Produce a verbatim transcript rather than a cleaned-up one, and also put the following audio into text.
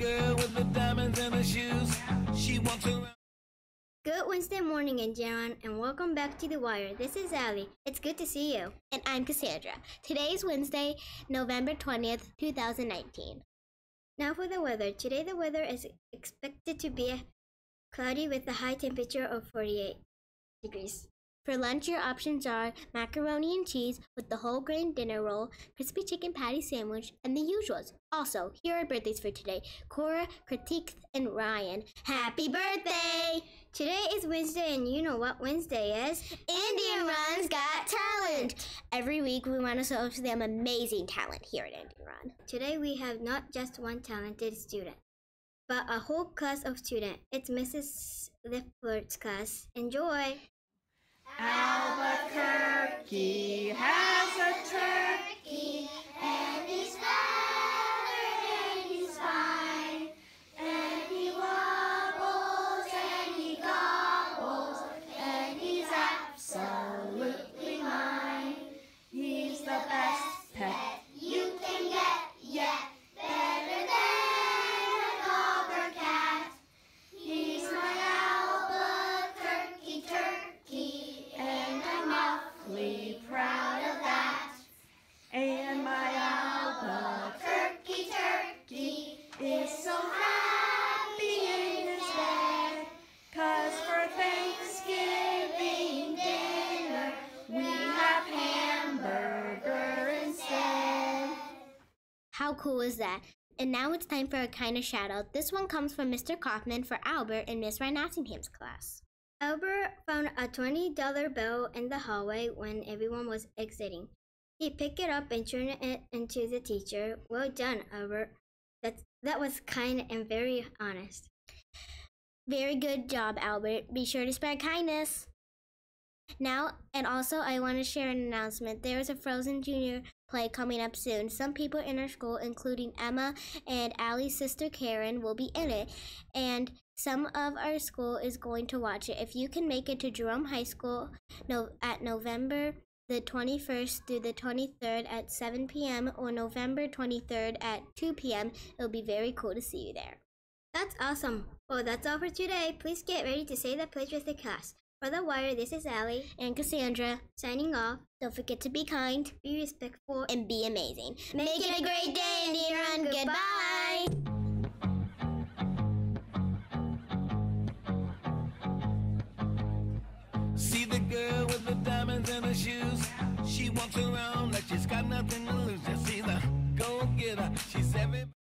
girl with the diamonds in her shoes. She walks around. Good Wednesday morning, Indiana, and welcome back to The Wire. This is Allie. It's good to see you. And I'm Cassandra. Today is Wednesday, November twentieth, two thousand nineteen. Now for the weather. Today the weather is expected to be cloudy with a high temperature of forty-eight degrees. For lunch, your options are macaroni and cheese with the whole grain dinner roll, crispy chicken patty sandwich, and the usuals. Also, here are birthdays for today. Cora, Kritik, and Ryan. Happy birthday! Today is Wednesday, and you know what Wednesday is? Indian Run's Got Talent! Every week, we want to show them amazing talent here at Indian Run. Today, we have not just one talented student, but a whole class of students. It's Missus Liflert's class. Enjoy! Albuquerque has a turkey, and he's feathered and he's fine, and he wobbles and he gobbles, and he's absolutely mine. He's the best pet you can get yet, better than a dog or cat. He's my Albuquerque turkey, and I'm awfully proud of that. And my Albuquerque turkey is so happy in his bed, 'cause for Thanksgiving dinner we have hamburger instead. How cool is that? And now it's time for a kind of shout out. This one comes from Mister Kaufman for Albert in Miss Ryan Assingham's class. Albert found a twenty dollar bill in the hallway when everyone was exiting. He picked it up and turned it into the teacher. Well done, Albert. That, that was kind and very honest. Very good job, Albert. Be sure to spread kindness. Now, and also, I want to share an announcement. There is a Frozen Junior play coming up soon. Some people in our school, including Emma and Allie's sister Karen, will be in it. And some of our school is going to watch it. If you can make it to Jerome High School no, at November the twenty-first through the twenty-third at seven p m or November twenty-third at two p m, it'll be very cool to see you there. That's awesome. Well, that's all for today. Please get ready to say the pledge with the class. For The Wire, this is Allie and Cassandra signing off. Don't forget to be kind, be respectful, and be amazing. Make, Make it a great day, Indian Run. Goodbye. See the girl with the diamonds in her shoes. She walks around like she's got nothing to lose. Just see the go-getter. She's every